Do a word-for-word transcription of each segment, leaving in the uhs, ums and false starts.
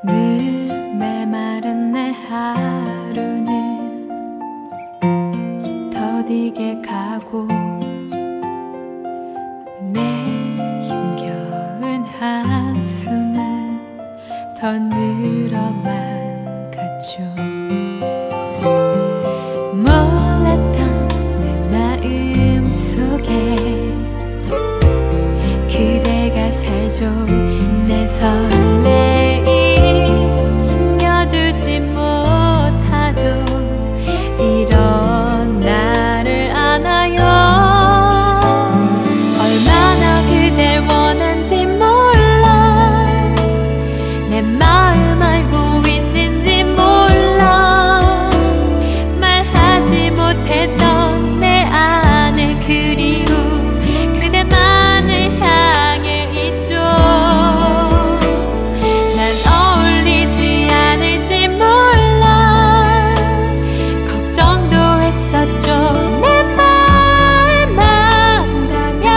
늘 메마른 내 하루는 더디게 가고 내 힘겨운 한숨은 더 늘어만 갔죠. 몰랐던 내 마음 속에 그대가 살죠. 내 설레임 숨겨두지 못하죠. 이런 나를 아나요. 얼마나 그댈 원한지 몰라. 내 마음 알고 있는지 몰라. 말하지 못했던 내 안의 그리움 그대만을 향해 있죠. 난 어울리지 않을지 몰라. 걱정도 했었죠. 내 마음 안다면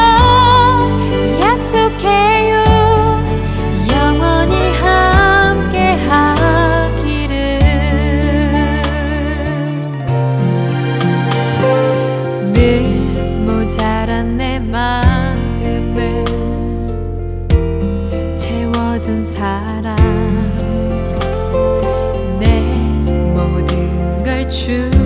약속해요. 영원히 함께 하기를. 늘 모자란 내 마음을 채워준 사람, 내 모든 걸 주